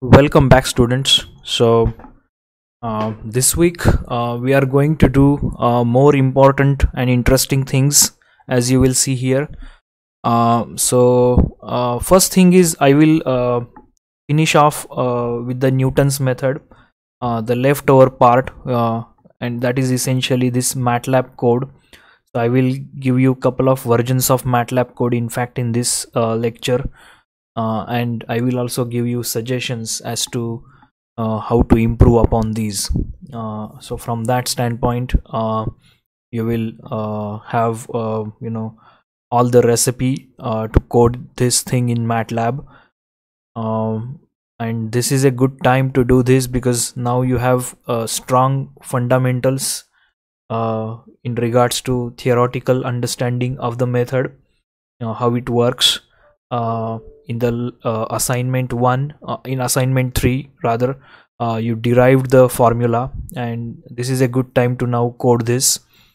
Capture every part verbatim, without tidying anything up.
Welcome back, students. So uh, this week uh, we are going to do uh, more important and interesting things, as you will see here. Uh, so uh, first thing is I will uh, finish off uh, with the Newton's method, uh, the leftover part, uh, and that is essentially this MATLAB code. So I will give you a couple of versions of MATLAB code, in fact, in this uh, lecture. Uh, and I will also give you suggestions as to uh, how to improve upon these. Uh, so from that standpoint, uh, you will uh, have uh, you know all the recipe uh, to code this thing in MATLAB. Um, and this is a good time to do this because now you have uh, strong fundamentals uh, in regards to theoretical understanding of the method, you know, how it works. Uh, in the uh, assignment one, uh, in assignment three rather, uh, you derived the formula, and this is a good time to now code this.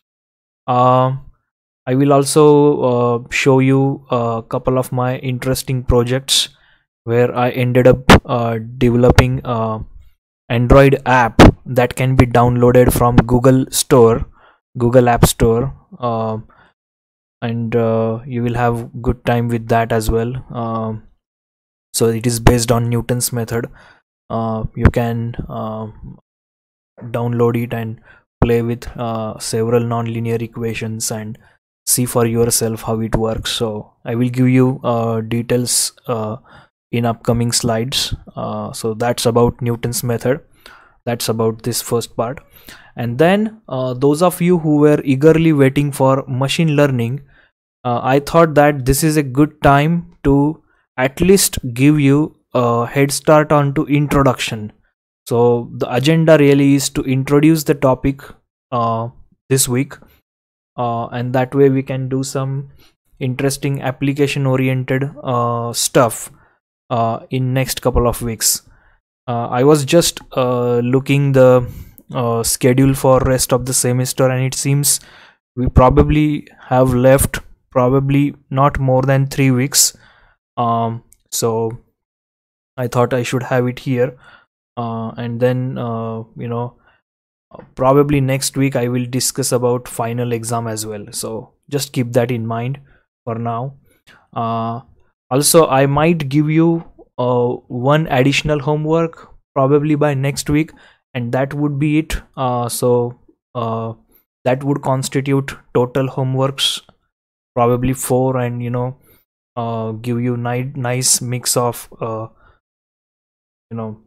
uh, I will also uh, show you a couple of my interesting projects where I ended up uh, developing a Android app that can be downloaded from Google Store, Google App Store. uh, and uh, you will have good time with that as well. Um, so it is based on Newton's method. Uh, you can uh, download it and play with uh, several nonlinear equations and see for yourself how it works. So I will give you uh, details uh, in upcoming slides. Uh, so that's about Newton's method. That's about this first part. And then uh, those of you who were eagerly waiting for machine learning, uh, I thought that this is a good time to at least give you a head start onto introduction. So the agenda really is to introduce the topic uh, this week, uh, and that way we can do some interesting application oriented uh, stuff uh, in next couple of weeks. uh, I was just uh, looking the uh, schedule for rest of the semester, and it seems we probably have left probably not more than three weeks. Um, so I thought I should have it here, uh, and then uh, you know probably next week I will discuss about final exam as well. So just keep that in mind for now. Uh, also, I might give you uh, one additional homework probably by next week, and that would be it. Uh, so uh, that would constitute total homeworks probably four, and you know uh, give you ni nice mix of uh, you know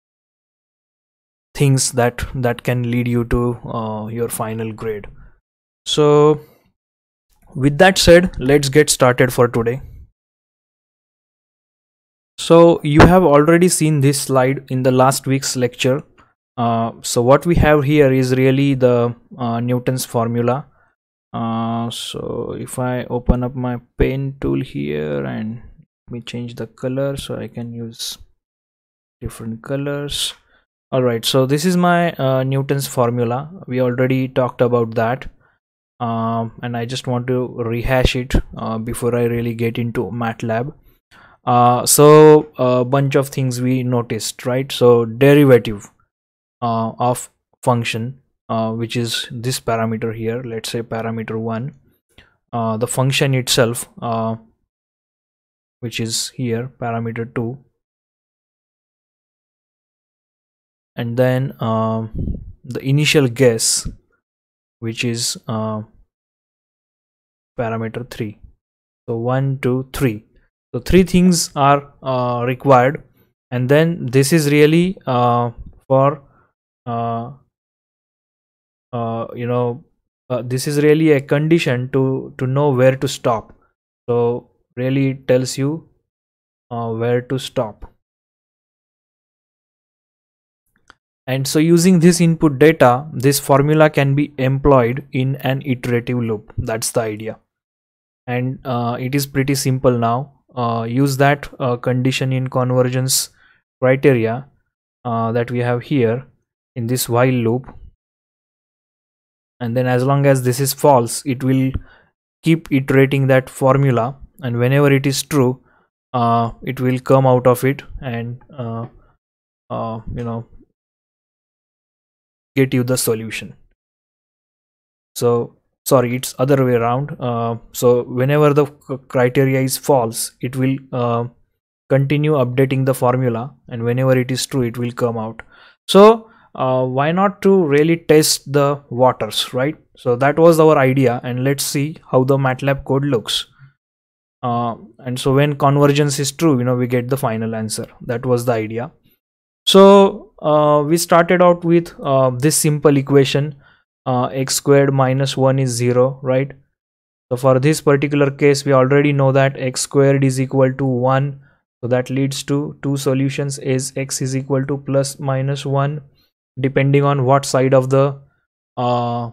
things that that can lead you to uh, your final grade. So with that said, let's get started for today. So you have already seen this slide in the last week's lecture. Uh, so what we have here is really the uh, Newton's formula. Uh, so if I open up my pen tool here and let me change the color so I can use different colors. All right, so this is my uh, Newton's formula. We already talked about that, um, and I just want to rehash it uh, before I really get into MATLAB. Uh, so a bunch of things we noticed, right? So derivative uh, of function, uh, which is this parameter here, let's say parameter one, uh, the function itself, uh, which is here parameter two, and then uh, the initial guess, which is uh, parameter three. So one, two, three. So three things are uh, required, and then this is really uh, for uh, uh, you know uh, this is really a condition to to know where to stop. So really it tells you uh, where to stop. And so using this input data, this formula can be employed in an iterative loop. That's the idea, and uh, it is pretty simple now. Uh, use that uh, condition in convergence criteria uh, that we have here in this while loop, and then as long as this is false, it will keep iterating that formula, and whenever it is true, uh, it will come out of it and uh, uh, you know get you the solution. So sorry, it's other way around. Uh, so whenever the criteria is false, it will uh, continue updating the formula, and whenever it is true, it will come out. So uh, why not to really test the waters, right? So that was our idea, and let's see how the MATLAB code looks. Uh, and so when convergence is true, you know, we get the final answer. That was the idea. So uh, we started out with uh, this simple equation, uh, x squared minus one is zero, right? So for this particular case, we already know that x squared is equal to one. So that leads to two solutions, is x is equal to plus minus one, depending on what side of the uh,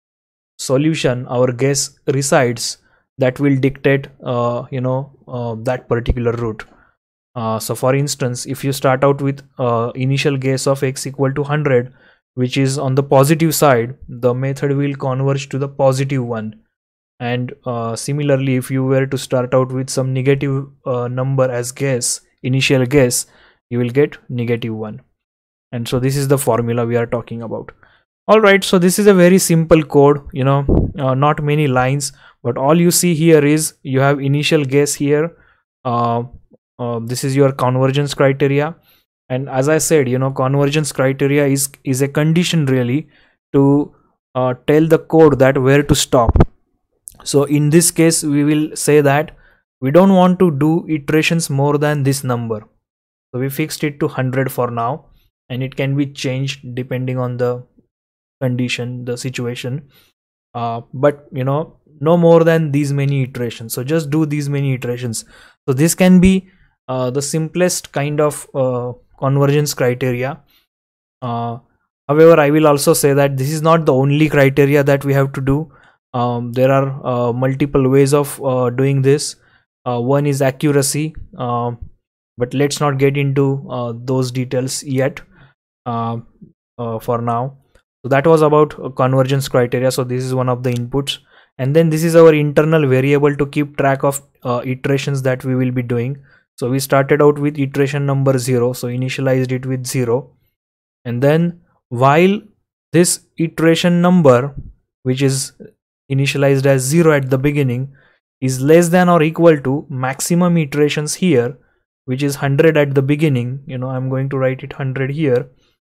solution our guess resides, that will dictate uh, you know uh, that particular route. Uh, so for instance, if you start out with uh, initial guess of x equal to one hundred, which is on the positive side, the method will converge to the positive one. And uh, similarly, if you were to start out with some negative uh, number as guess, initial guess, you will get negative one. And so this is the formula we are talking about. All right, so this is a very simple code, you know, uh, not many lines, but all you see here is you have initial guess here. Uh, uh, this is your convergence criteria, and as I said, you know, convergence criteria is is a condition really to uh, tell the code that where to stop. So in this case, we will say that we don't want to do iterations more than this number, so we fixed it to one hundred for now, and it can be changed depending on the condition, the situation, uh, but you know, no more than these many iterations. So just do these many iterations. So this can be uh, the simplest kind of uh, convergence criteria. Uh, however, I will also say that this is not the only criteria that we have to do. Um, there are uh, multiple ways of uh, doing this. Uh, one is accuracy, uh, but let's not get into uh, those details yet uh, uh, for now. So that was about uh, convergence criteria. So this is one of the inputs, and then this is our internal variable to keep track of uh, iterations that we will be doing. So we started out with iteration number zero, so initialized it with zero, and then while this iteration number, which is initialized as zero at the beginning, is less than or equal to maximum iterations here, which is one hundred at the beginning, you know, I'm going to write it one hundred here.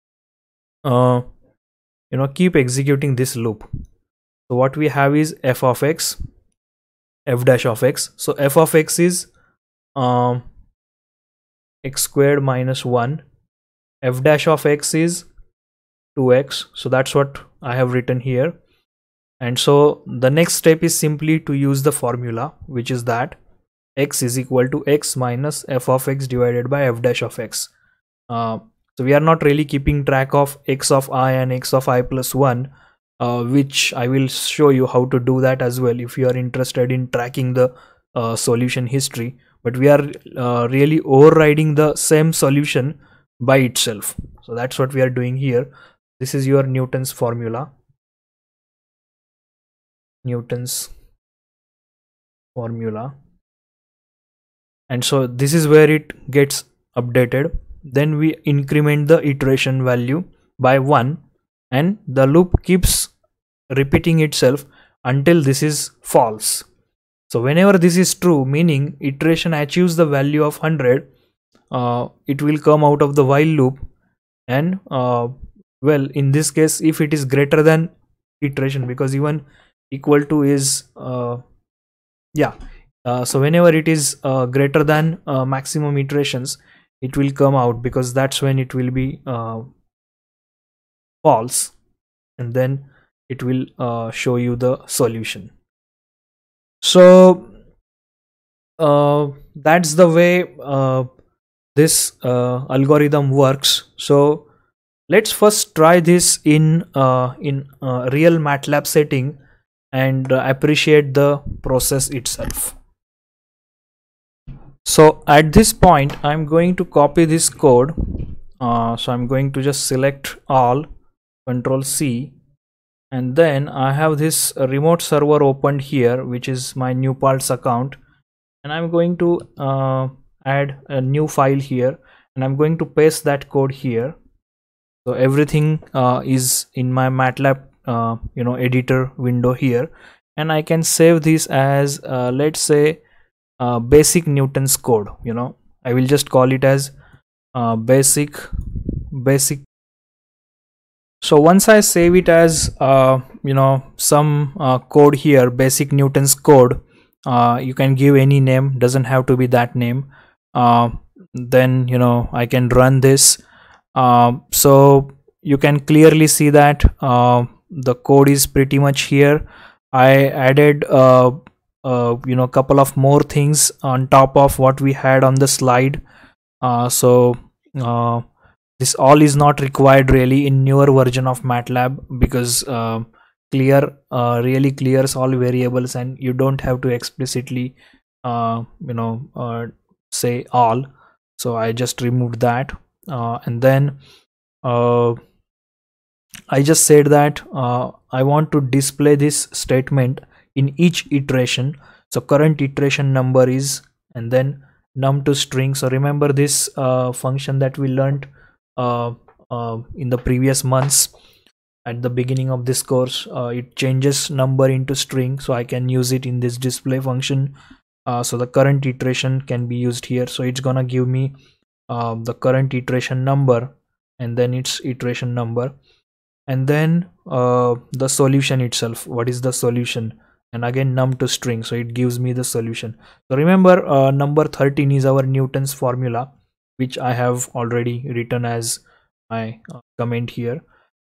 Uh, you know, keep executing this loop. So what we have is f of x, f dash of x. So f of x is um, x squared minus one, f dash of x is two x. So that's what I have written here. And so the next step is simply to use the formula, which is that x is equal to x minus f of x divided by f dash of x. Uh, so we are not really keeping track of x of I and x of I plus one, uh, which I will show you how to do that as well if you are interested in tracking the uh, solution history. But we are uh, really overriding the same solution by itself. So that's what we are doing here. This is your Newton's formula. Newton's formula. And so this is where it gets updated. Then we increment the iteration value by one, and the loop keeps repeating itself until this is false. So whenever this is true, meaning iteration achieves the value of one hundred, uh, it will come out of the while loop. And uh, well, in this case, if it is greater than iteration, because even equal to is uh, yeah uh, so whenever it is uh, greater than uh, maximum iterations, it will come out, because that's when it will be uh, false, and then it will uh, show you the solution. So uh, that's the way uh, this uh, algorithm works. So let's first try this in uh, in uh, real MATLAB setting and uh, appreciate the process itself. So at this point, I'm going to copy this code. Uh, so I'm going to just select all, control C, and then I have this remote server opened here, which is my new parts account, and I'm going to uh, add a new file here, and I'm going to paste that code here. So everything uh, is in my MATLAB uh, you know editor window here, and I can save this as uh, let's say uh, basic Newton's code. You know, I will just call it as uh, basic basic. So once I save it as uh, you know some uh, code here, basic Newton's code, uh, you can give any name, doesn't have to be that name. Uh, then you know I can run this. Uh, so you can clearly see that uh, the code is pretty much here. I added uh, uh, you know couple of more things on top of what we had on the slide. Uh, so uh, this all is not required really in newer version of MATLAB, because uh, clear uh, really clears all variables, and you don't have to explicitly uh, you know uh, say all. So I just removed that, uh, and then uh, I just said that uh, I want to display this statement in each iteration. So current iteration number is, and then num to string. So remember this uh, function that we learned uh, uh, in the previous months at the beginning of this course. Uh, it changes number into string, so I can use it in this display function. Uh, so the current iteration can be used here. So it's gonna give me uh, the current iteration number, and then its iteration number, and then uh, the solution itself. What is the solution? And again num to string, so it gives me the solution. So remember uh, number thirteen is our Newton's formula, which I have already written as my uh, comment here.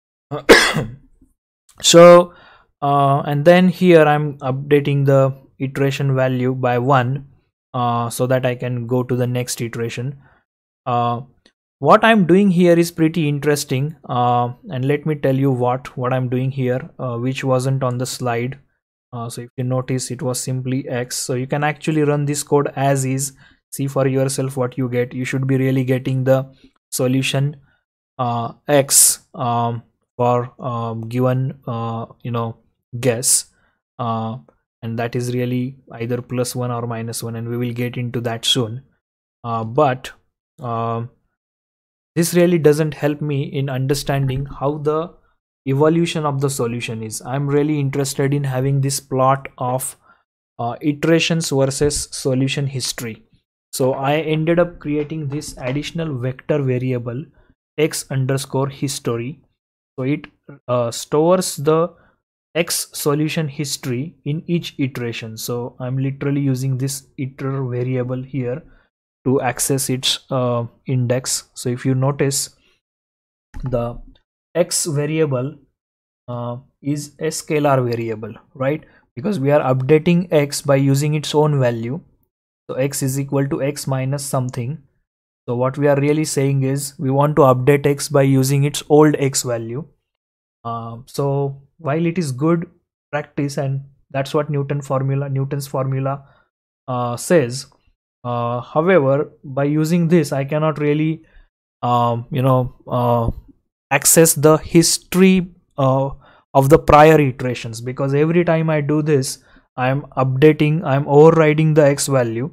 So uh, and then here I'm updating the iteration value by one, uh, so that I can go to the next iteration. Uh, what I'm doing here is pretty interesting, uh, and let me tell you what what I'm doing here, uh, which wasn't on the slide. Uh, so if you notice, it was simply X. So you can actually run this code as is, see for yourself what you get. You should be really getting the solution uh, X um, for um, given uh, you know guess, uh, and that is really either plus one or minus one, and we will get into that soon. Uh, but uh, this really doesn't help me in understanding how the evolution of the solution is. I'm really interested in having this plot of uh, iterations versus solution history. So I ended up creating this additional vector variable x underscore history. So it uh, stores the x solution history in each iteration. So I'm literally using this iter variable here to access its uh, index. So if you notice, the x variable uh, is a scalar variable, right? Because we are updating x by using its own value. So x is equal to x minus something. So what we are really saying is we want to update x by using its old x value. Uh, so while it is good practice, and that's what Newton formula Newton's formula uh, says, uh, however, by using this I cannot really um, you know uh, access the history uh, of the prior iterations, because every time I do this, I'm updating, I'm overriding the x value.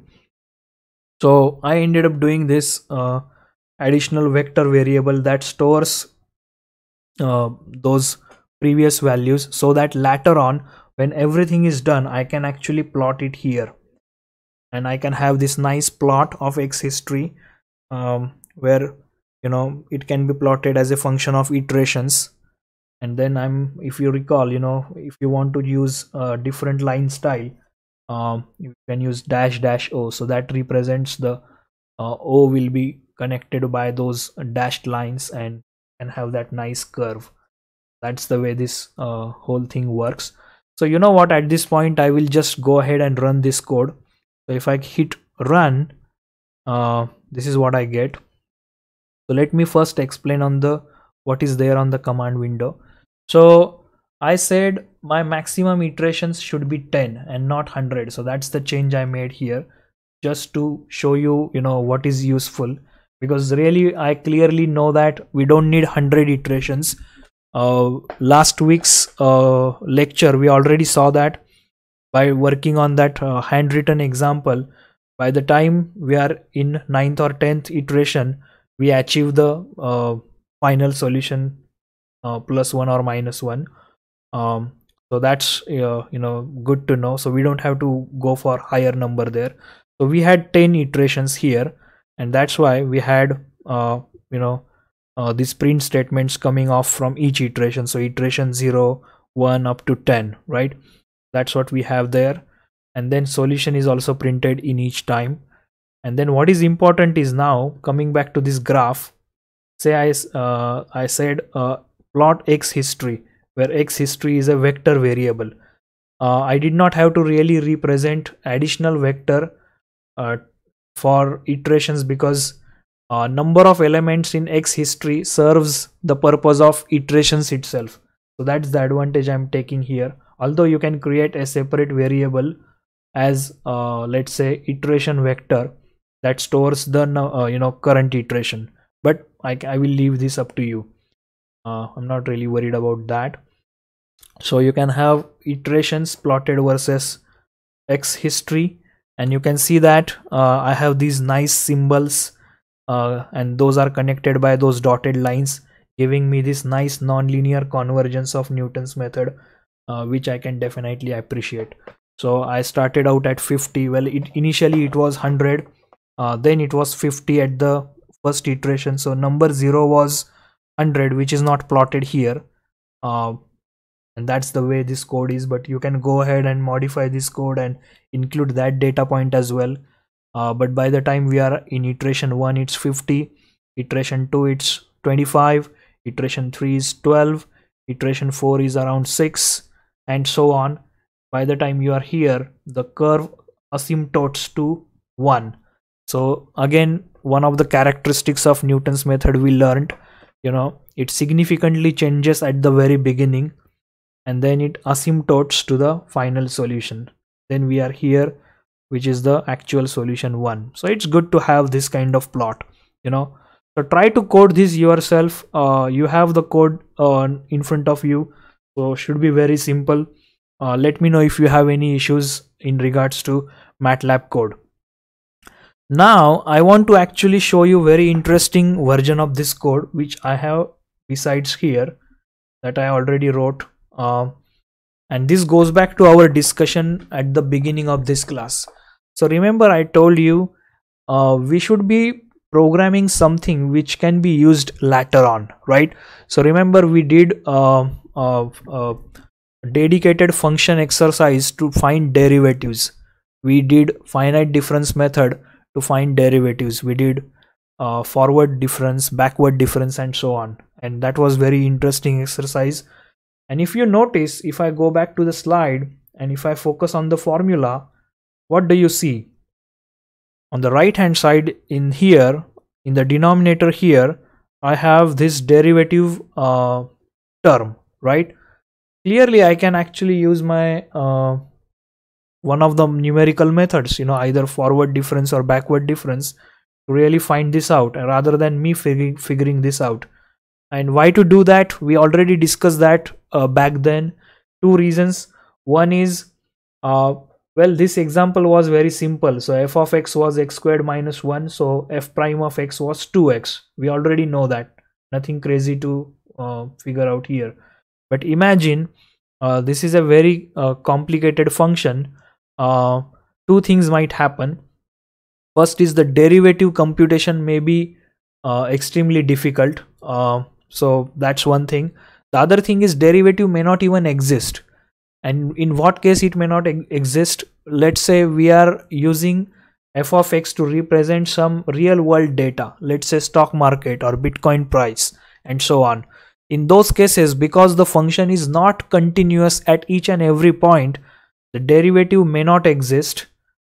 So I ended up doing this uh, additional vector variable that stores uh, those previous values, so that later on when everything is done, I can actually plot it here, and I can have this nice plot of x history, um, where you know it can be plotted as a function of iterations. And then I'm, if you recall, you know if you want to use a different line style, um, you can use dash dash o, so that represents the uh, o will be connected by those dashed lines and and have that nice curve. That's the way this uh, whole thing works. So you know what, at this point I will just go ahead and run this code. So if I hit run, uh, this is what I get. So let me first explain on the what is there on the command window. So I said my maximum iterations should be ten and not one hundred. So that's the change I made here, just to show you you know what is useful, because really I clearly know that we don't need one hundred iterations. Uh, last week's uh, lecture we already saw that by working on that uh, handwritten example, by the time we are in ninth or tenth iteration, we achieve the uh, final solution uh, plus one or minus one. Um, so that's uh, you know good to know, so we don't have to go for higher number there. So we had ten iterations here, and that's why we had uh, you know uh, these print statements coming off from each iteration. So iteration zero, one up to ten, right? That's what we have there. And then solution is also printed in each time. And then what is important is, now coming back to this graph, say I uh, I said uh, plot x history, where x history is a vector variable. uh, I did not have to really represent additional vector uh, for iterations, because uh, number of elements in x history serves the purpose of iterations itself. So that's the advantage I'm taking here. Although you can create a separate variable as uh, let's say iteration vector that stores the uh, you know current iteration, but I, I will leave this up to you. uh, I'm not really worried about that. So you can have iterations plotted versus x history, and you can see that uh, I have these nice symbols uh, and those are connected by those dotted lines, giving me this nice non-linear convergence of Newton's method, uh, which I can definitely appreciate. So I started out at fifty. Well, it initially it was one hundred, uh, then it was fifty at the first iteration. So number zero was one hundred, which is not plotted here, uh, and that's the way this code is. But you can go ahead and modify this code and include that data point as well. Uh, but by the time we are in iteration one, it's fifty, iteration two it's twenty-five, iteration three is twelve, iteration four is around six, and so on. By the time you are here, the curve asymptotes to one. So again, one of the characteristics of Newton's method we learned, you know, it significantly changes at the very beginning, and then it asymptotes to the final solution. Then we are here, which is the actual solution one. So it's good to have this kind of plot, you know. So try to code this yourself. Uh, you have the code uh, in front of you, so should be very simple. Uh, let me know if you have any issues in regards to MATLAB code. Now I want to actually show you very interesting version of this code, which I have besides here that I already wrote. Uh, and this goes back to our discussion at the beginning of this class. So remember, I told you uh, we should be programming something which can be used later on, right? So remember, we did uh, uh, uh, dedicated function exercise to find derivatives. We did finite difference method to find derivatives. We did uh, forward difference, backward difference, and so on. And that was very interesting exercise. And if you notice, if I go back to the slide and if I focus on the formula, what do you see? On the right hand side in here, in the denominator here, I have this derivative uh, term, right? Clearly I can actually use my uh, one of the numerical methods, you know, either forward difference or backward difference, to really find this out, rather than me fig figuring this out. And why to do that? We already discussed that uh, back then. Two reasons. One is uh, well, this example was very simple. So f of x was x squared minus one, so f prime of x was two x. We already know that. Nothing crazy to uh, figure out here. But imagine uh, this is a very uh, complicated function. Uh, two things might happen. First is the derivative computation may be uh, extremely difficult. Uh, so that's one thing. The other thing is derivative may not even exist. And in what case it may not e exist? Let's say we are using f of x to represent some real world data, let's say stock market or Bitcoin price and so on. In those cases, because the function is not continuous at each and every point, the derivative may not exist,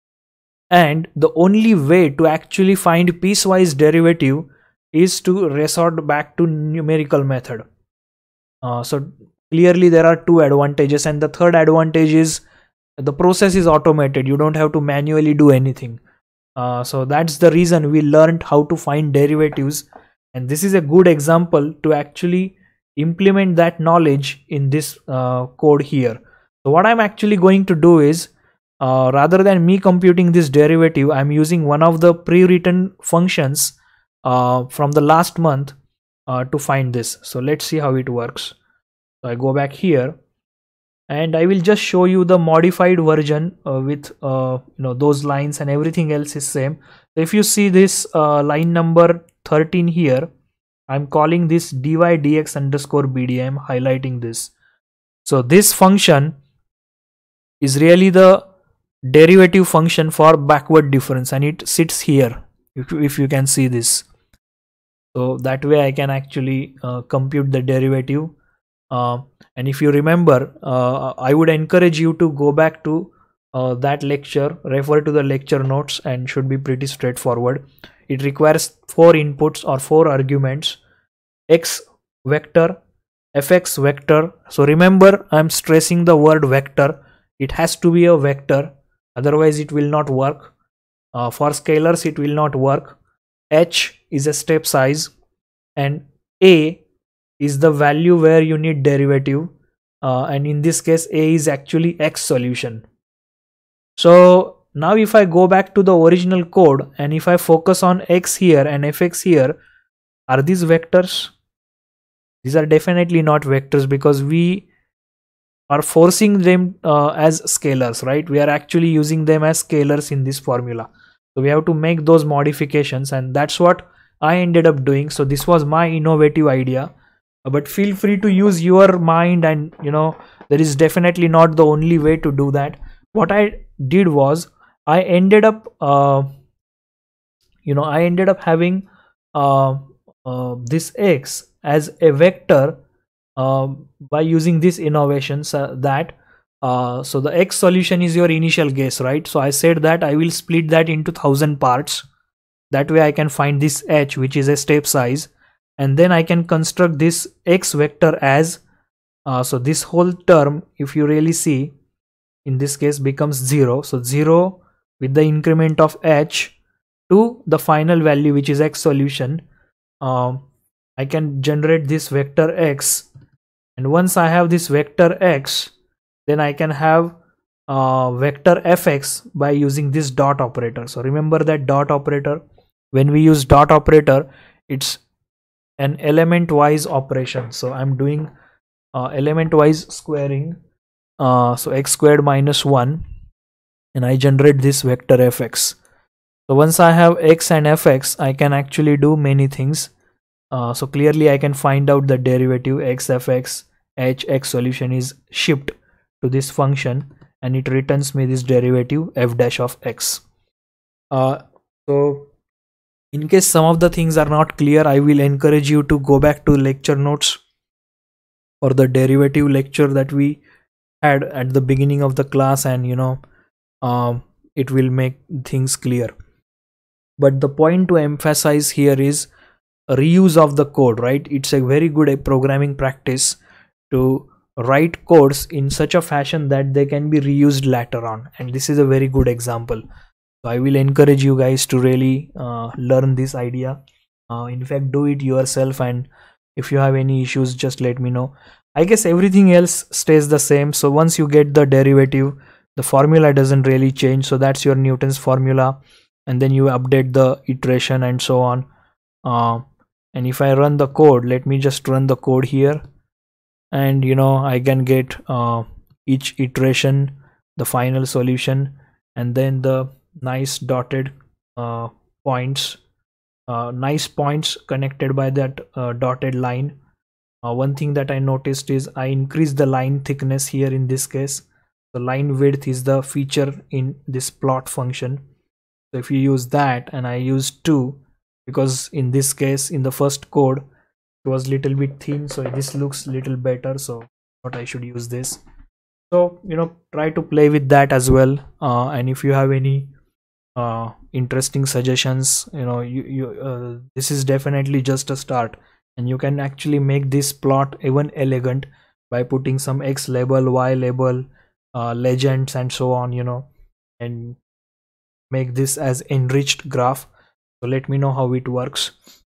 and the only way to actually find piecewise derivative is to resort back to numerical method. Uh, so clearly there are two advantages, and the third advantage is the process is automated. You don't have to manually do anything. Uh, so that's the reason we learned how to find derivatives, and this is a good example to actually implement that knowledge in this uh, code here. So what I'm actually going to do is, uh, rather than me computing this derivative, I'm using one of the pre-written functions uh, from the last month uh, to find this. So let's see how it works. So I go back here and I will just show you the modified version uh, with uh, you know those lines, and everything else is same. So if you see this uh, line number thirteen here, I'm calling this dy dx underscore bd. I'm highlighting this. So this function is really the derivative function for backward difference, and it sits here if, if you can see this. So that way I can actually uh, compute the derivative. Uh, and if you remember, uh, I would encourage you to go back to uh, that lecture, refer to the lecture notes, and should be pretty straightforward. It requires four inputs or four arguments: x vector, fx vector. So remember, I'm stressing the word vector. It has to be a vector, otherwise it will not work. Uh, for scalars it will not work. H is a step size, and a is the value where you need derivative, uh, and in this case a is actually x solution. So now if I go back to the original code and if I focus on x here and fx here, are these vectors? These are definitely not vectors, because we are forcing them uh, as scalars, right? We are actually using them as scalars in this formula. So we have to make those modifications, and that's what I ended up doing. So this was my innovative idea, but feel free to use your mind, and you know there is definitely not the only way to do that. What I did was I ended up uh, you know I ended up having uh, uh, this x as a vector uh, by using these innovations, uh, that uh, so the x solution is your initial guess, right? So I said that I will split that into thousand parts. That way I can find this h, which is a step size, and then I can construct this x vector as uh, so this whole term, if you really see, in this case becomes zero. So zero with the increment of h to the final value, which is x solution. um, I can generate this vector x, and once I have this vector x, then I can have uh, vector fx by using this dot operator. So remember that dot operator. When we use dot operator, it's an element wise operation. So I'm doing uh, element wise squaring, uh, so x squared minus one, and I generate this vector fx. So once I have x and fx, I can actually do many things. Uh, so clearly I can find out the derivative x fx h x solution is shipped to this function, and it returns me this derivative f dash of x. Uh, so in case some of the things are not clear, I will encourage you to go back to lecture notes or the derivative lecture that we had at the beginning of the class, and you know um, it will make things clear. But the point to emphasize here is reuse of the code, right? It's a very good programming practice to write codes in such a fashion that they can be reused later on, and this is a very good example. So I will encourage you guys to really uh, learn this idea. Uh, in fact, do it yourself, and if you have any issues, just let me know. I guess everything else stays the same. So once you get the derivative, the formula doesn't really change. So that's your Newton's formula, and then you update the iteration and so on. Uh, and if I run the code, let me just run the code here, and you know I can get uh, each iteration, the final solution, and then the nice dotted uh, points, uh, nice points connected by that uh, dotted line. Uh, one thing that I noticed is I increased the line thickness here. In this case, the line width is the feature in this plot function. So if you use that, and I use two, because in this case in the first code it was little bit thin, so this looks little better, so what I should use this. So you know try to play with that as well, uh, and if you have any uh, interesting suggestions, you know you, you uh, this is definitely just a start, and you can actually make this plot even elegant by putting some x label, y label, uh, legends and so on, you know and make this as enriched graph. So let me know how it works.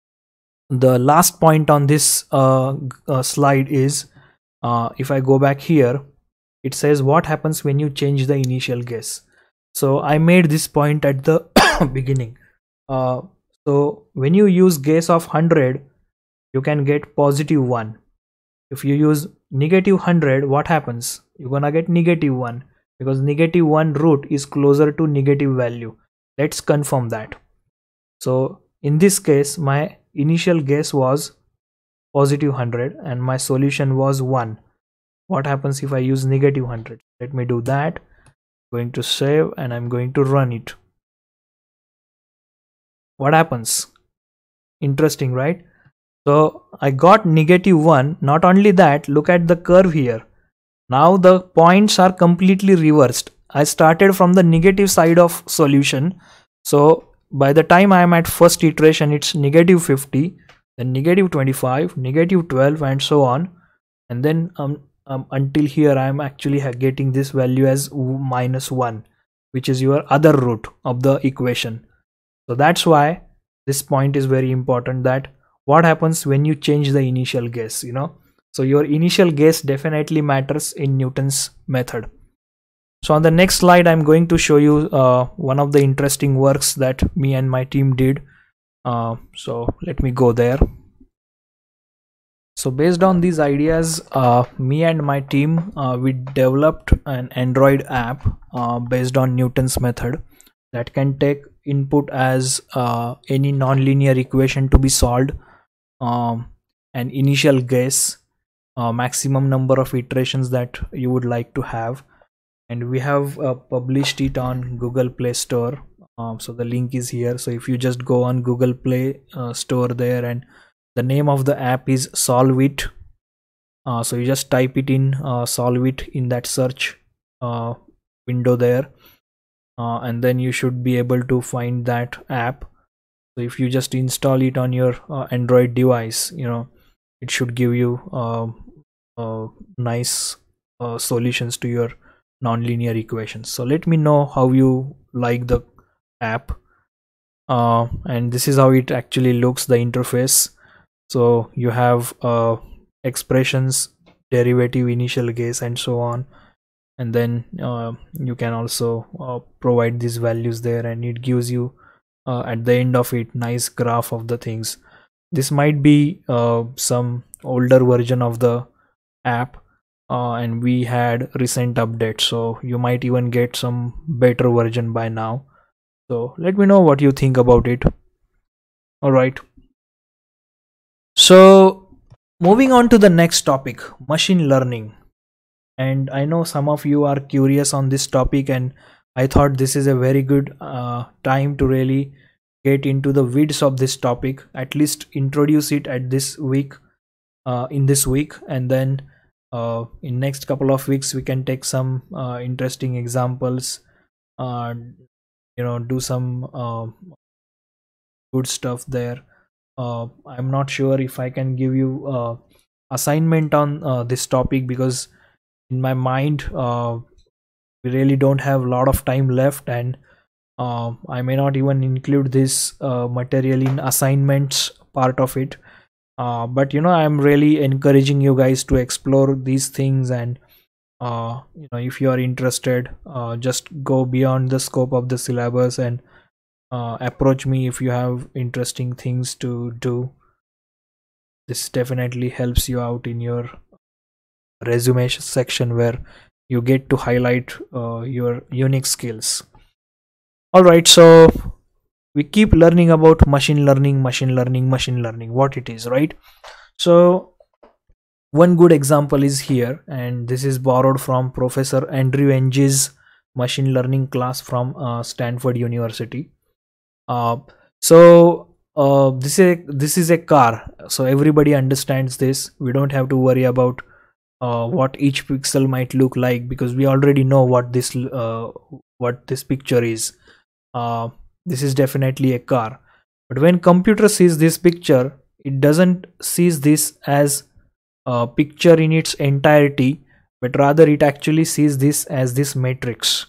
The last point on this uh, uh, slide is uh, if I go back here, it says what happens when you change the initial guess. So I made this point at the beginning. Uh, So when you use guess of one hundred, you can get positive one. If you use negative one hundred, what happens? You're gonna get negative one, because negative one root is closer to negative value. Let's confirm that. So in this case, my initial guess was positive one hundred and my solution was one. What happens if I use negative one hundred? Let me do that. I'm going to save and I'm going to run it. What happens? Interesting, right? So I got negative one. Not only that, look at the curve here. Now the points are completely reversed. I started from the negative side of solution. So by the time I am at first iteration, it's negative fifty, then negative twenty-five, negative twelve, and so on. And then um, um, until here I am actually getting this value as minus one, which is your other root of the equation. So that's why this point is very important, that what happens when you change the initial guess, you know. So your initial guess definitely matters in Newton's method. So on the next slide, I'm going to show you uh, one of the interesting works that me and my team did. Uh, so let me go there. So based on these ideas, uh, me and my team, uh, we developed an Android app uh, based on Newton's method that can take input as uh, any nonlinear equation to be solved, um, an initial guess, uh, maximum number of iterations that you would like to have, and we have uh, published it on Google Play Store. Um, so the link is here. So if you just go on Google Play uh, Store there, and the name of the app is Solve It. Uh, so you just type it in, uh, Solve It, in that search uh, window there. Uh, and then you should be able to find that app. So if you just install it on your uh, Android device, you know, it should give you uh, uh, nice uh, solutions to your nonlinear equations. So let me know how you like the app. Uh, and this is how it actually looks, the interface. So you have uh, expressions, derivative, initial guess, and so on. And then uh, you can also uh, provide these values there, and it gives you uh, at the end of it nice graph of the things. This might be uh, some older version of the app, uh, and we had recent updates, so you might even get some better version by now. So let me know what you think about it. All right, so moving on to the next topic, machine learning. And I know some of you are curious on this topic, and I thought this is a very good uh, time to really get into the weeds of this topic, at least introduce it at this week, uh, in this week, and then uh, in next couple of weeks we can take some uh, interesting examples, uh, you know, do some uh, good stuff there. uh, I'm not sure if I can give you uh, assignment on uh, this topic, because in my mind uh, we really don't have a lot of time left, and uh, I may not even include this uh, material in assignments part of it. Uh, but you know, I'm really encouraging you guys to explore these things, and uh, you know, if you are interested, uh, just go beyond the scope of the syllabus and uh, approach me if you have interesting things to do. This definitely helps you out in your resume section, where you get to highlight uh, your unique skills. All right, so we keep learning about machine learning, machine learning, machine learning, what it is, right? So one good example is here, and this is borrowed from Professor Andrew Ng's machine learning class from uh, Stanford University. Uh, so uh, this is a, this is a car, so everybody understands this. We don't have to worry about uh, what each pixel might look like, because we already know what this uh, what this picture is. Uh, this is definitely a car, but when computer sees this picture, it doesn't sees this as a picture in its entirety, but rather it actually sees this as this matrix.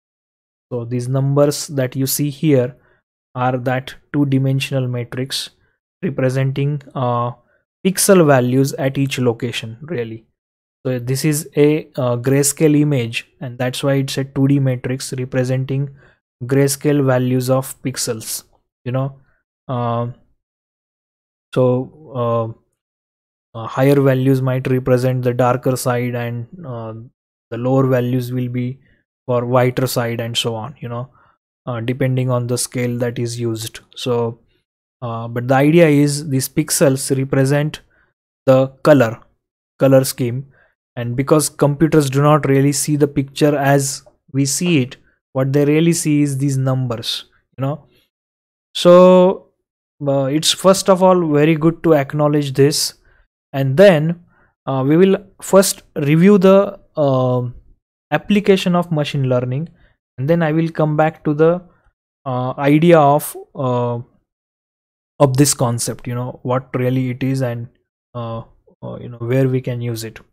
So these numbers that you see here are that two-dimensional matrix representing uh, pixel values at each location, really. So this is a uh, grayscale image, and that's why it's a two D matrix representing grayscale values of pixels, you know. uh, so uh, uh, higher values might represent the darker side, and uh, the lower values will be for whiter side, and so on, you know, uh, depending on the scale that is used. So uh, but the idea is these pixels represent the color color scheme, and because computers do not really see the picture as we see it, what they really see is these numbers, you know. So uh, it's first of all very good to acknowledge this, and then uh, we will first review the uh, application of machine learning, and then I will come back to the uh, idea of uh, of this concept, you know, what really it is, and uh, uh, you know, where we can use it.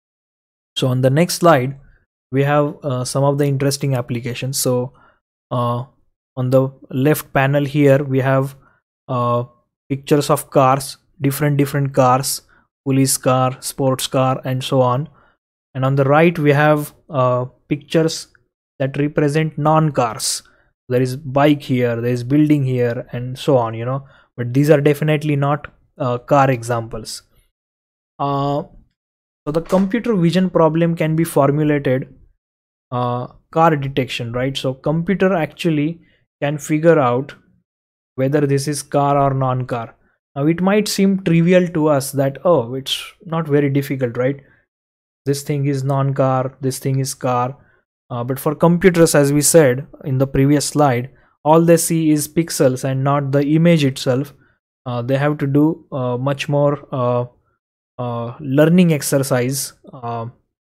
So on the next slide we have uh, some of the interesting applications. So uh, on the left panel here we have uh, pictures of cars, different different cars, police car, sports car, and so on. And on the right we have uh, pictures that represent non-cars. There is bike here, there is building here, and so on, you know, but these are definitely not uh, car examples. uh, so the computer vision problem can be formulated uh, car detection, right? So computer actually can figure out whether this is car or non-car. Now it might seem trivial to us that, oh, it's not very difficult, right? This thing is non-car, this thing is car. Uh, but for computers, as we said in the previous slide, all they see is pixels and not the image itself. Uh, they have to do uh, much more uh, uh, learning exercise uh,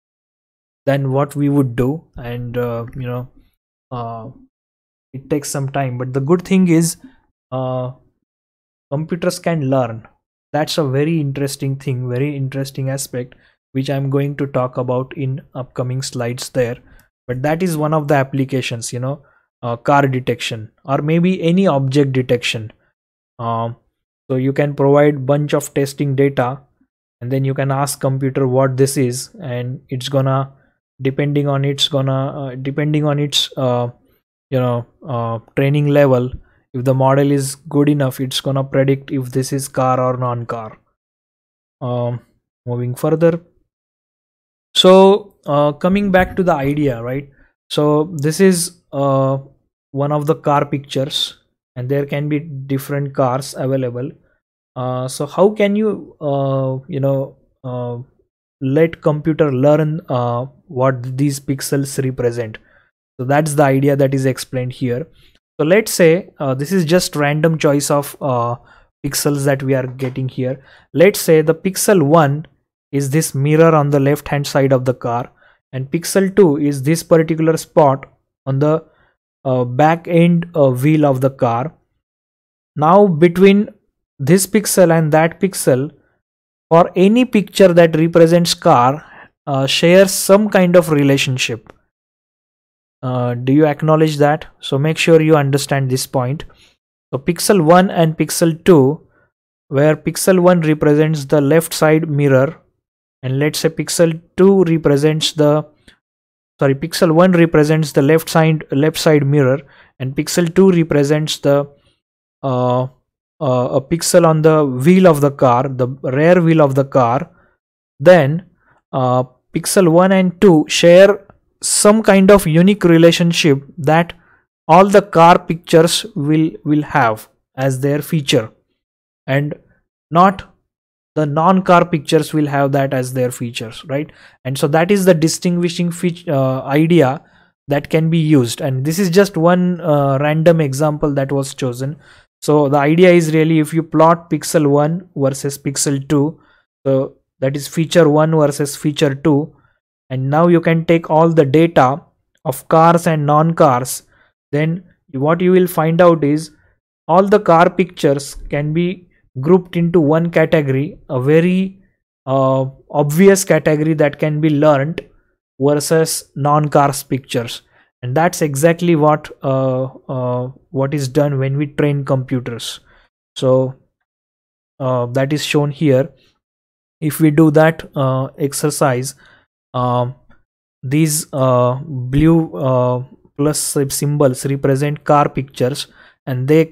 than what we would do, and uh, you know, uh, it takes some time. But the good thing is uh, computers can learn. That's a very interesting thing, very interesting aspect, which I'm going to talk about in upcoming slides there. But that is one of the applications, you know, uh, car detection, or maybe any object detection. Um, so you can provide bunch of testing data, and then you can ask computer what this is, and it's gonna, depending on it's gonna uh, depending on its uh, you know uh, training level, if the model is good enough, it's gonna predict if this is car or non-car. Um, moving further, so uh, coming back to the idea, right? So this is uh, one of the car pictures, and there can be different cars available. Uh, so how can you uh, you know uh, let computer learn uh, what these pixels represent? So that's the idea that is explained here. So let's say uh, this is just random choice of uh, pixels that we are getting here. Let's say the pixel one is this mirror on the left hand side of the car, and pixel two is this particular spot on the uh, back end uh, wheel of the car. Now between this pixel and that pixel, for any picture that represents car, uh, shares some kind of relationship. Uh, do you acknowledge that? So make sure you understand this point. So pixel one and pixel two, where pixel one represents the left side mirror, and let's say pixel two represents the sorry pixel one represents the left side left side mirror, and pixel two represents the uh, uh, a pixel on the wheel of the car, the rear wheel of the car. Then uh, pixel one and two share some kind of unique relationship that all the car pictures will will have as their feature, and not the non-car pictures will have that as their features, right? And so that is the distinguishing feature uh, idea that can be used, and this is just one uh, random example that was chosen. So the idea is really, if you plot pixel one versus pixel two, so that is feature one versus feature two, and now you can take all the data of cars and non-cars, then what you will find out is all the car pictures can be grouped into one category, a very uh, obvious category that can be learned, versus non-cars pictures. And that's exactly what uh, uh, what is done when we train computers. So uh, that is shown here. If we do that uh, exercise, um, these uh, blue uh, plus symbols represent car pictures, and they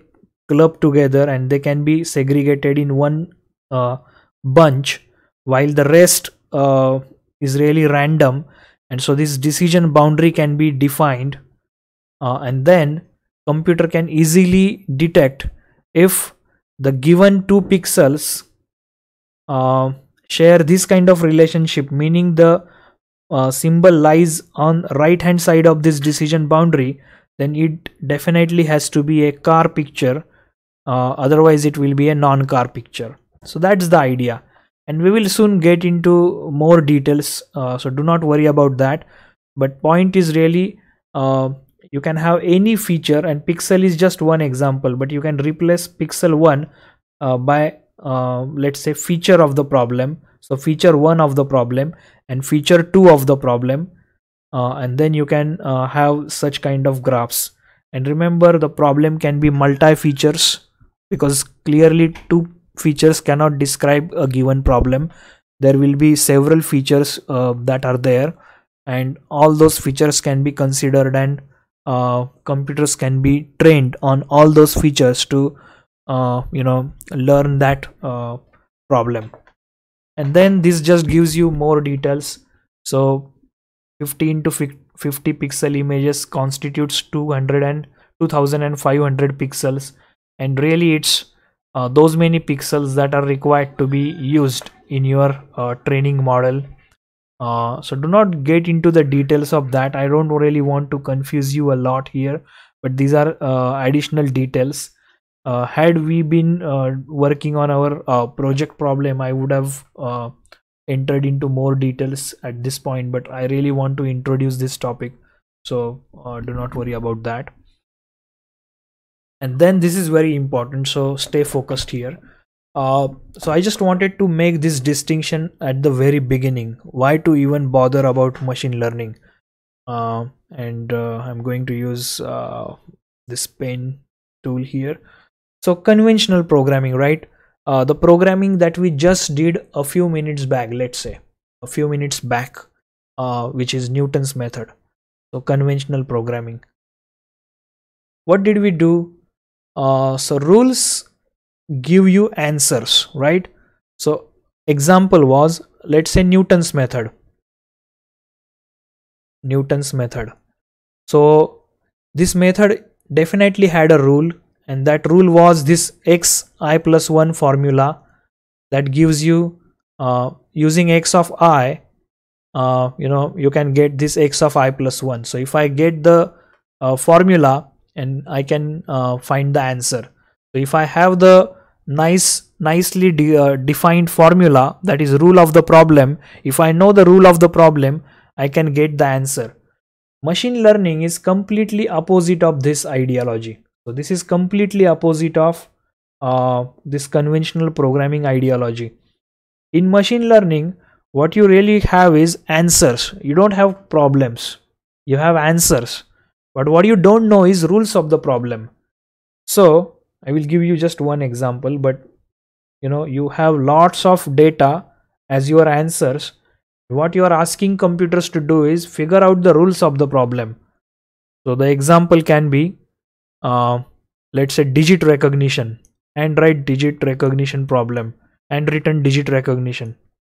clubbed together and they can be segregated in one uh, bunch, while the rest uh, is really random. And so this decision boundary can be defined, uh, and then computer can easily detect if the given two pixels uh, share this kind of relationship, meaning the uh, symbol lies on right hand side of this decision boundary, then it definitely has to be a car picture, uh, otherwise it will be a non-car picture. So that's the idea, and we will soon get into more details, uh, so do not worry about that. But point is really, uh, you can have any feature, and pixel is just one example, but you can replace pixel one uh, by uh, let's say feature of the problem. So feature one of the problem and feature two of the problem, uh, and then you can uh, have such kind of graphs. And remember, the problem can be multi features, because clearly two features cannot describe a given problem. There will be several features uh, that are there, and all those features can be considered, and uh, computers can be trained on all those features to uh, you know learn that uh, problem. And then this just gives you more details. So fifteen to fifty pixel images constitutes two hundred and two thousand five hundred pixels, and really it's uh, those many pixels that are required to be used in your uh, training model. Uh, so do not get into the details of that. I don't really want to confuse you a lot here, but these are uh, additional details. Uh, had we been uh, working on our uh, project problem, I would have uh, entered into more details at this point, but I really want to introduce this topic, so uh, do not worry about that. And then this is very important, so stay focused here. Uh, so I just wanted to make this distinction at the very beginning. Why to even bother about machine learning? Uh, and uh, I'm going to use uh, this pen tool here. So conventional programming, right? Uh, the programming that we just did a few minutes back, let's say a few minutes back, uh, which is Newton's method. So conventional programming. What did we do? Uh, so rules give you answers, right? So example was, let's say Newton's method. Newton's method. So this method definitely had a rule, and that rule was this x I plus one formula that gives you uh, using x of I, uh, you know you can get this x of I plus one. So if I get the uh, formula, and I can uh, find the answer. So if I have the nice nicely de uh, defined formula, that is rule of the problem, if I know the rule of the problem, I can get the answer. Machine learning is completely opposite of this ideology. So this is completely opposite of uh, this conventional programming ideology. In machine learning, what you really have is answers. You don't have problems, you have answers, but what you don't know is rules of the problem. So I will give you just one example, but you know you have lots of data as your answers. What you are asking computers to do is figure out the rules of the problem. So the example can be uh, let's say digit recognition, and write digit recognition problem and return digit recognition.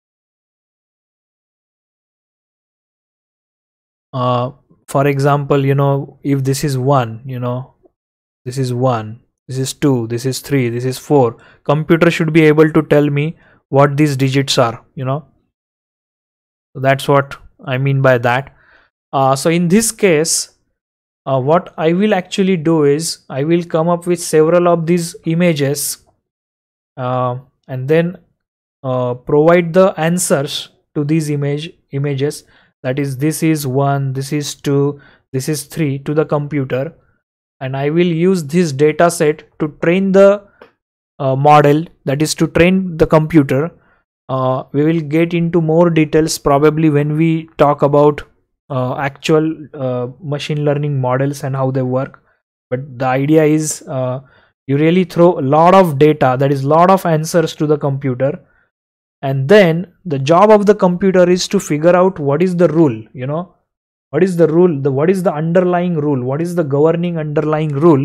Uh, for example, you know if this is one, you know this is one, this is two, this is three, this is four, computer should be able to tell me what these digits are, you know so that's what I mean by that. Uh, so in this case, uh, what I will actually do is I will come up with several of these images, uh, and then uh, provide the answers to these image images, that is this is one, this is two, this is three, to the computer. And I will use this data set to train the uh, model, that is to train the computer. Uh, we will get into more details probably when we talk about uh, actual uh, machine learning models and how they work. But the idea is uh, you really throw a lot of data, that is lot of answers, to the computer, and then the job of the computer is to figure out what is the rule, you know what is the rule, the what is the underlying rule, what is the governing underlying rule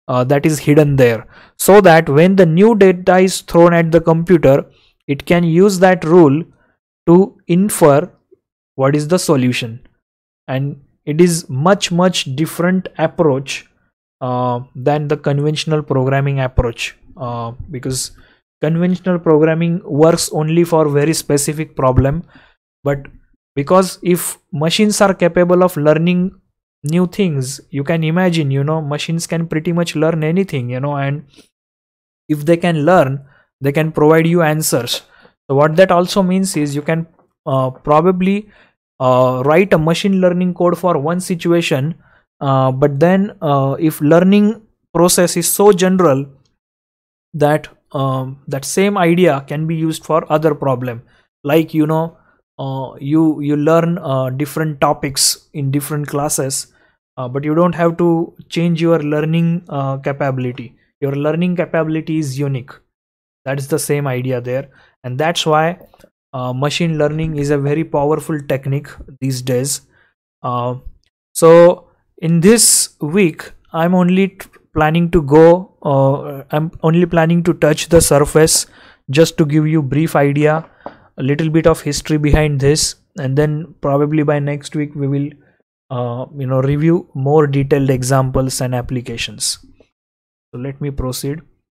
uh, that is hidden there, so that when the new data is thrown at the computer, it can use that rule to infer what is the solution. And it is much much different approach uh, than the conventional programming approach, uh, because conventional programming works only for very specific problem. But because if machines are capable of learning new things, you can imagine, you know, machines can pretty much learn anything, you know, and if they can learn, they can provide you answers. So what that also means is you can uh, probably uh, write a machine learning code for one situation, uh, but then uh, if learning process is so general that um, that same idea can be used for other problem, like, you know, uh, you you learn uh, different topics in different classes, uh, but you don't have to change your learning uh, capability. Your learning capability is unique. That's the same idea there, and that's why uh, machine learning is a very powerful technique these days. Uh, so in this week, I'm only planning to go. Uh, I'm only planning to touch the surface, just to give you brief idea, a little bit of history behind this, and then probably by next week we will, uh, you know, review more detailed examples and applications. So let me proceed.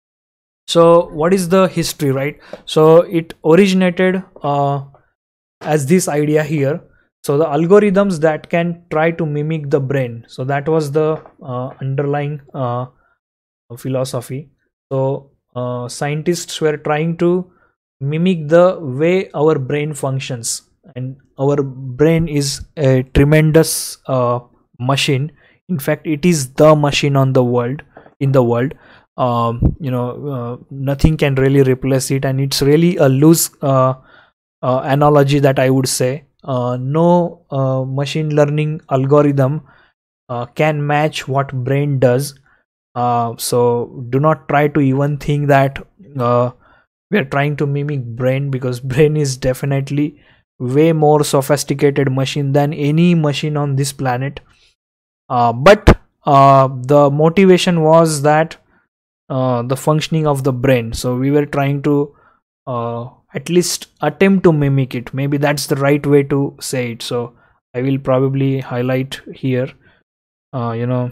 So what is the history, right? So it originated uh, as this idea here. So the algorithms that can try to mimic the brain. So that was the uh, underlying uh, philosophy. So uh, scientists were trying to mimic the way our brain functions, and our brain is a tremendous uh, machine. In fact, it is the machine on the world in the world. Um, you know, uh, nothing can really replace it, and it's really a loose uh, uh, analogy that I would say. Uh, no uh, machine learning algorithm uh, can match what brain does. Uh, so do not try to even think that uh, we are trying to mimic brain, because brain is definitely way more sophisticated machine than any machine on this planet. Uh, but uh, the motivation was that uh, the functioning of the brain. So we were trying to uh, at least attempt to mimic it. Maybe that's the right way to say it. So I will probably highlight here, uh, you know,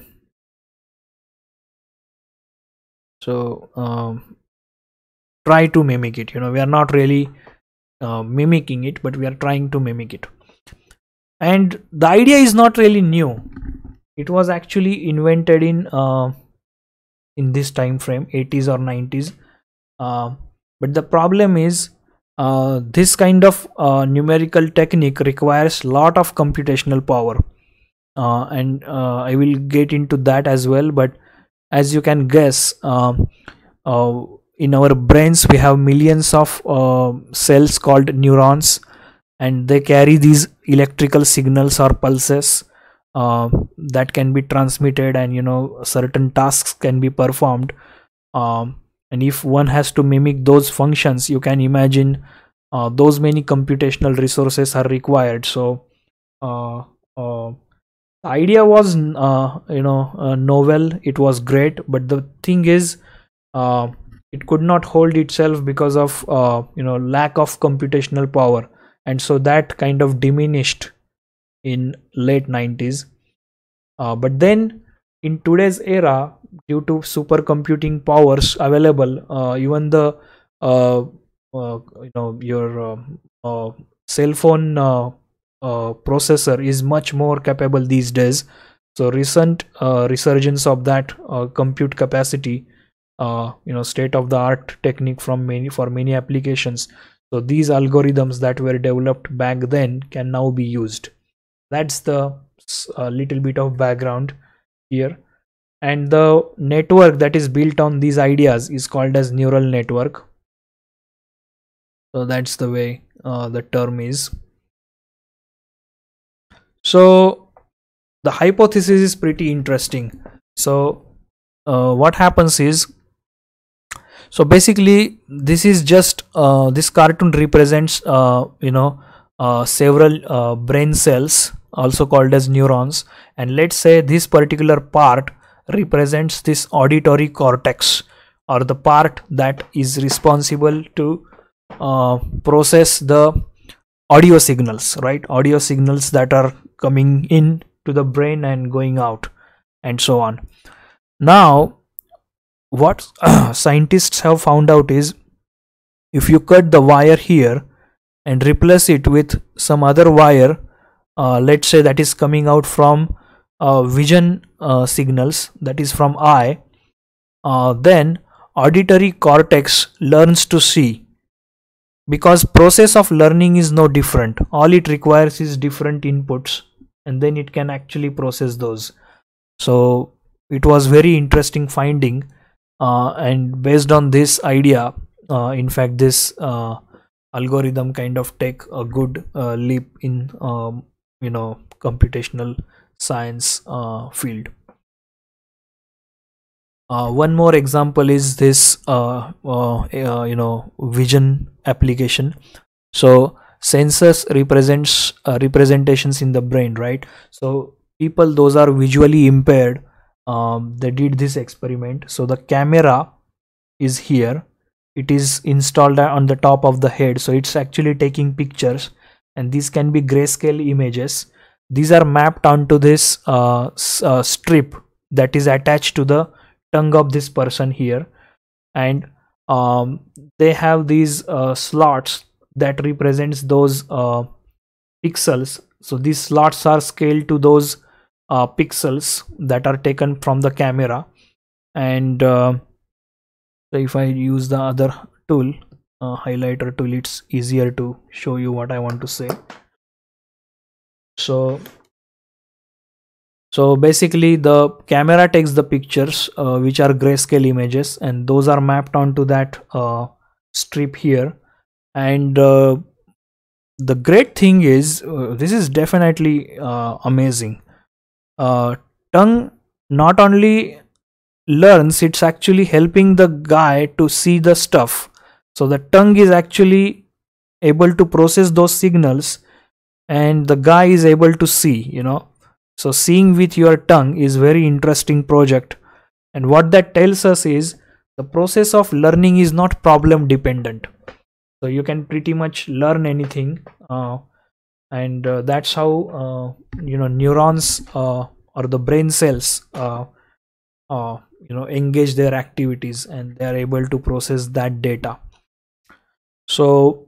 so um, try to mimic it. You know, we are not really uh, mimicking it, but we are trying to mimic it. And the idea is not really new. It was actually invented in uh, in this time frame, eighties or nineties. Uh, but the problem is uh, this kind of uh, numerical technique requires lot of computational power, uh, and uh, I will get into that as well. But as you can guess, uh, uh, in our brains we have millions of uh, cells called neurons, and they carry these electrical signals or pulses uh, that can be transmitted, and you know, certain tasks can be performed. Um, and if one has to mimic those functions, you can imagine uh, those many computational resources are required. So uh, uh, the idea was uh, you know uh, novel, it was great, but the thing is uh, it could not hold itself because of uh, you know lack of computational power, and so that kind of diminished in late nineties. Uh, but then in today's era, due to supercomputing powers available, uh, even the uh, uh, you know your uh, uh, cell phone uh, uh, processor is much more capable these days. So recent uh, resurgence of that uh, compute capacity, uh, you know state of the art technique from many for many applications. So these algorithms that were developed back then can now be used. That's the uh, little bit of background here. And the network that is built on these ideas is called as neural network. So that's the way uh, the term is. So the hypothesis is pretty interesting. So uh, what happens is, so basically this is just uh, this cartoon represents uh, you know uh, several uh, brain cells, also called as neurons, and let's say this particular part represents this auditory cortex, or the part that is responsible to uh, process the audio signals, right? Audio signals that are coming in to the brain and going out, and so on. Now, what scientists have found out is, if you cut the wire here and replace it with some other wire, uh, let's say that is coming out from uh, vision uh, signals, that is from eye, uh, then auditory cortex learns to see, because process of learning is no different. All it requires is different inputs, and then it can actually process those. So it was very interesting finding, uh, and based on this idea, uh, in fact this uh, algorithm kind of take a good uh, leap in um, you know computational science uh, field. Uh, one more example is this uh, uh, uh, you know vision application. So sensors represents uh, representations in the brain, right? So people those are visually impaired, um, they did this experiment. So the camera is here, it is installed on the top of the head, so it's actually taking pictures, and these can be grayscale images. These are mapped onto this uh, uh, strip that is attached to the tongue of this person here, and um, they have these uh, slots that represents those uh, pixels. So these slots are scaled to those uh, pixels that are taken from the camera, and uh, so if I use the other tool, uh, highlighter tool, it's easier to show you what I want to say. So so basically the camera takes the pictures uh, which are grayscale images, and those are mapped onto that uh, strip here. And uh, the great thing is, uh, this is definitely uh, amazing. Uh, tongue not only learns, it's actually helping the guy to see the stuff. So the tongue is actually able to process those signals, and the guy is able to see, you know. So seeing with your tongue is very interesting project, and what that tells us is the process of learning is not problem dependent. So you can pretty much learn anything, uh, and uh, that's how uh, you know neurons uh, or the brain cells uh, uh, you know engage their activities, and they are able to process that data. So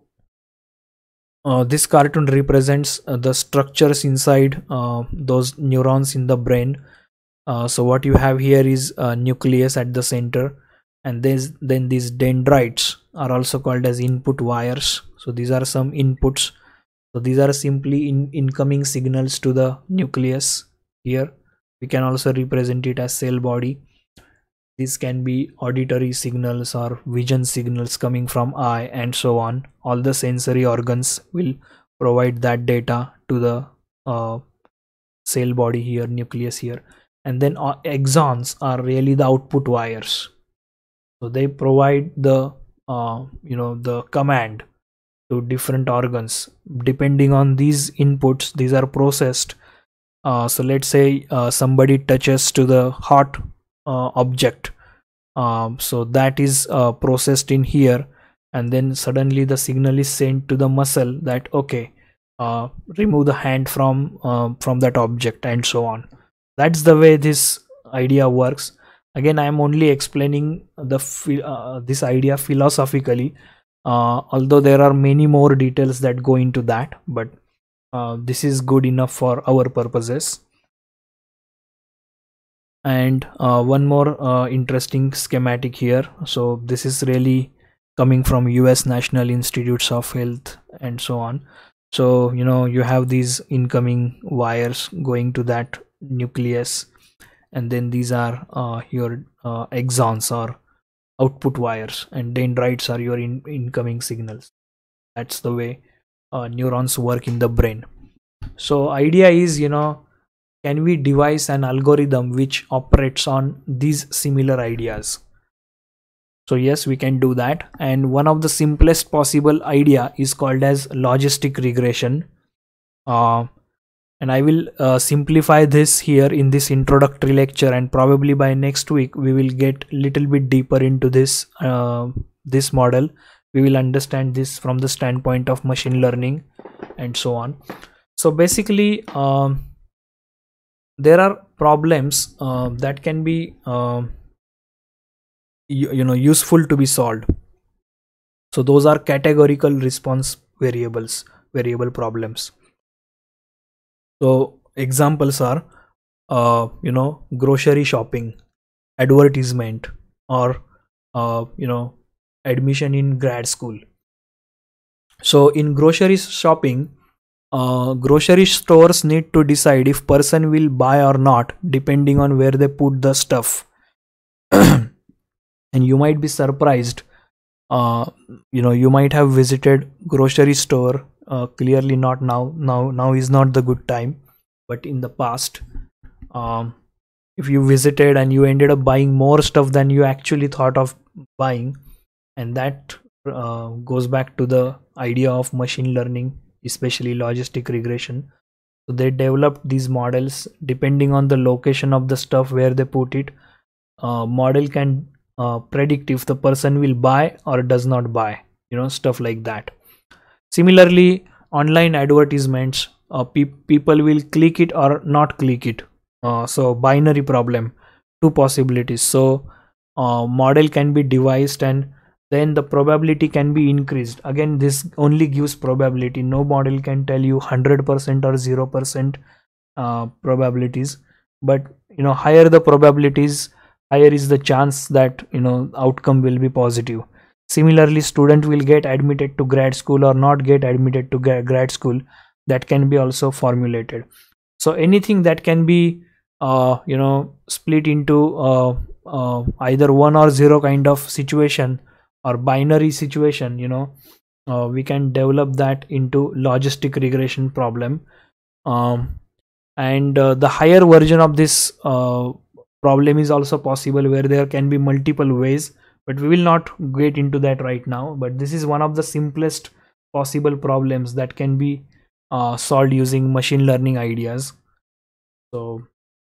Uh, this cartoon represents uh, the structures inside uh, those neurons in the brain. Uh, so what you have here is a nucleus at the center, and there's then these dendrites are also called as input wires. So these are some inputs. So these are simply in incoming signals to the nucleus here. We can also represent it as cell body. These can be auditory signals or vision signals coming from eye, and so on. All the sensory organs will provide that data to the uh, cell body here, nucleus here. And then uh, axons are really the output wires. So they provide the uh, you know the command to different organs. Depending on these inputs, these are processed. Uh, so let's say uh, somebody touches to the hot uh, object, um, so that is uh, processed in here, and then suddenly the signal is sent to the muscle that okay, uh, remove the hand from uh, from that object, and so on. That's the way this idea works. Again, I am only explaining the uh, this idea philosophically, uh, although there are many more details that go into that, but uh, this is good enough for our purposes. And uh, one more uh, interesting schematic here. So this is really coming from U S National Institutes of Health and so on. So you know you have these incoming wires going to that nucleus, and then these are uh, your uh, axons or output wires, and dendrites are your in incoming signals. That's the way uh, neurons work in the brain. So idea is, you know, can we devise an algorithm which operates on these similar ideas? So yes, we can do that. And one of the simplest possible idea is called as logistic regression. Uh, and I will uh, simplify this here in this introductory lecture, and probably by next week we will get little bit deeper into this uh, this model. We will understand this from the standpoint of machine learning and so on. So basically um, there are problems uh, that can be uh, you, you know useful to be solved. So those are categorical response variables variable problems. So examples are uh, you know grocery shopping, advertisement, or uh, you know admission in grad school. So in grocery shopping, uh, grocery stores need to decide if person will buy or not depending on where they put the stuff. And you might be surprised, uh, you know you might have visited grocery store, uh, clearly not now now now is not the good time, but in the past, um, if you visited and you ended up buying more stuff than you actually thought of buying, and that uh, goes back to the idea of machine learning, especially logistic regression. So they developed these models depending on the location of the stuff where they put it. Uh, model can uh, predict if the person will buy or does not buy, you know stuff like that. Similarly, online advertisements, uh, pe people will click it or not click it. Uh, so binary problem, two possibilities. So uh, model can be devised, and then the probability can be increased. Again, this only gives probability. No model can tell you one hundred percent or zero percent uh, probabilities, but you know higher the probabilities, higher is the chance that you know outcome will be positive. Similarly, student will get admitted to grad school or not get admitted to grad school. That can be also formulated. So anything that can be uh, you know split into uh, uh, either one or zero kind of situation, or binary situation, you know uh, we can develop that into logistic regression problem. Um, and uh, the higher version of this uh, problem is also possible, where there can be multiple ways, but we will not get into that right now. But this is one of the simplest possible problems that can be uh, solved using machine learning ideas. So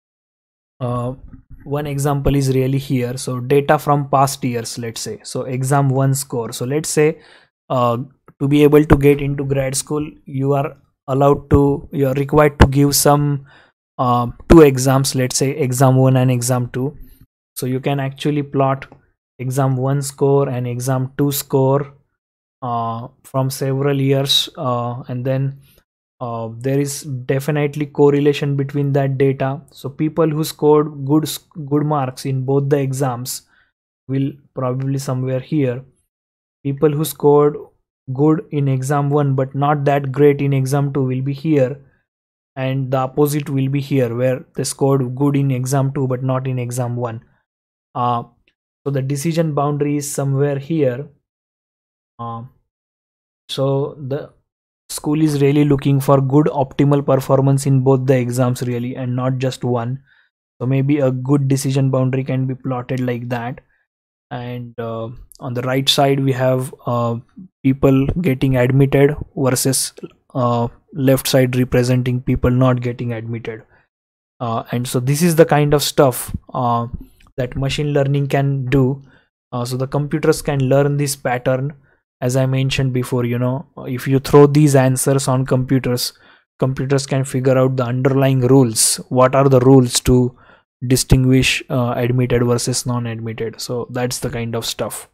uh, one example is really here. So data from past years, let's say, so exam one score. So let's say uh, to be able to get into grad school, you are allowed to you are required to give some uh, two exams, let's say exam one and exam two. So you can actually plot exam one score and exam two score uh, from several years, uh, and then uh, there is definitely correlation between that data. So people who scored good good marks in both the exams will probably somewhere here. People who scored good in exam one but not that great in exam two will be here, and the opposite will be here, where they scored good in exam two but not in exam one. Uh, so the decision boundary is somewhere here. Uh, so the school is really looking for good optimal performance in both the exams really, and not just one. So maybe a good decision boundary can be plotted like that. And uh, on the right side we have uh, people getting admitted versus uh, left side representing people not getting admitted. Uh, and so this is the kind of stuff uh, that machine learning can do. Uh, so the computers can learn this pattern. As I mentioned before, you know if you throw these answers on computers, computers can figure out the underlying rules. What are the rules to distinguish uh, admitted versus non-admitted? So that's the kind of stuff.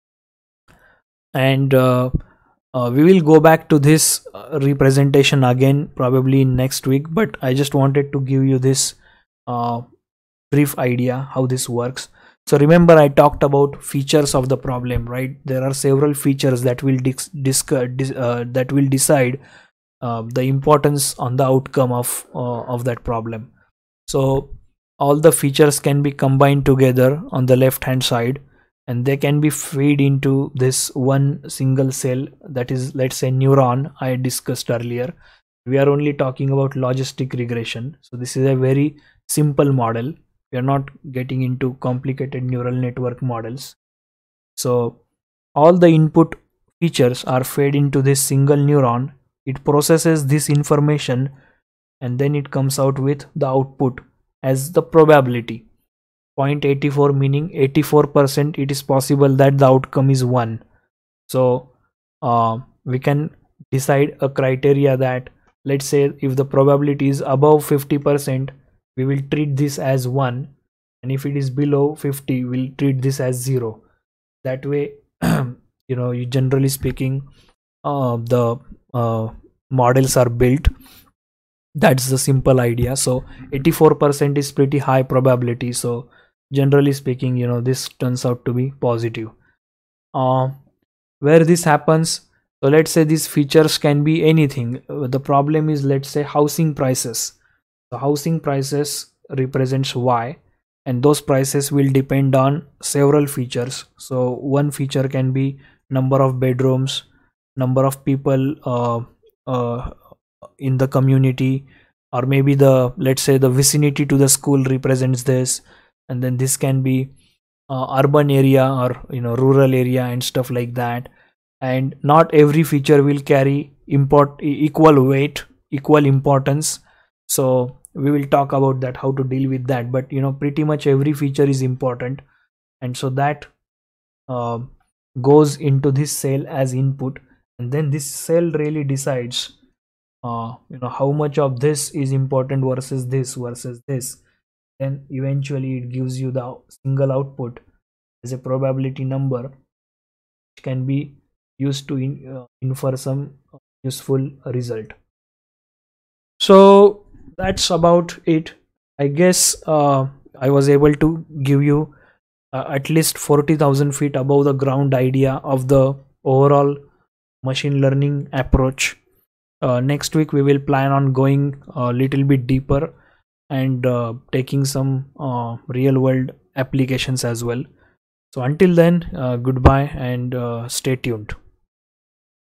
And uh, uh, we will go back to this uh, representation again probably in next week, but I just wanted to give you this uh, brief idea how this works. So remember, I talked about features of the problem, right? There are several features that will dis dis uh, that will decide uh, the importance on the outcome of uh, of that problem. So all the features can be combined together on the left hand side, and they can be fed into this one single cell, that is, let's say, neuron I discussed earlier. We are only talking about logistic regression, so this is a very simple model. We are not getting into complicated neural network models. So all the input features are fed into this single neuron. It processes this information and then it comes out with the output as the probability zero point eight four, meaning eighty-four percent it is possible that the outcome is one. So uh, we can decide a criteria that, let's say, if the probability is above fifty percent, we will treat this as one, and if it is below fifty, we'll treat this as zero. That way, you know, you generally speaking, uh, the uh, models are built. That's the simple idea. So eighty-four percent is pretty high probability, so generally speaking, you know, this turns out to be positive. Uh, where this happens, so let's say these features can be anything. Uh, the problem is, let's say, housing prices. The housing prices represents Y, and those prices will depend on several features. So one feature can be number of bedrooms, number of people uh, uh, in the community, or maybe the, let's say, the vicinity to the school represents this, and then this can be uh, urban area or, you know, rural area and stuff like that. And not every feature will carry import equal weight, equal importance. So we will talk about that, how to deal with that. But you know, pretty much every feature is important, and so that uh, goes into this cell as input, and then this cell really decides uh, you know, how much of this is important versus this versus this. Then eventually it gives you the single output as a probability number, which can be used to in, uh, infer some useful result. So that's about it. I guess uh, I was able to give you uh, at least forty thousand feet above the ground idea of the overall machine learning approach. Uh, next week we will plan on going a little bit deeper and uh, taking some uh, real world applications as well. So until then, uh, goodbye and uh, stay tuned.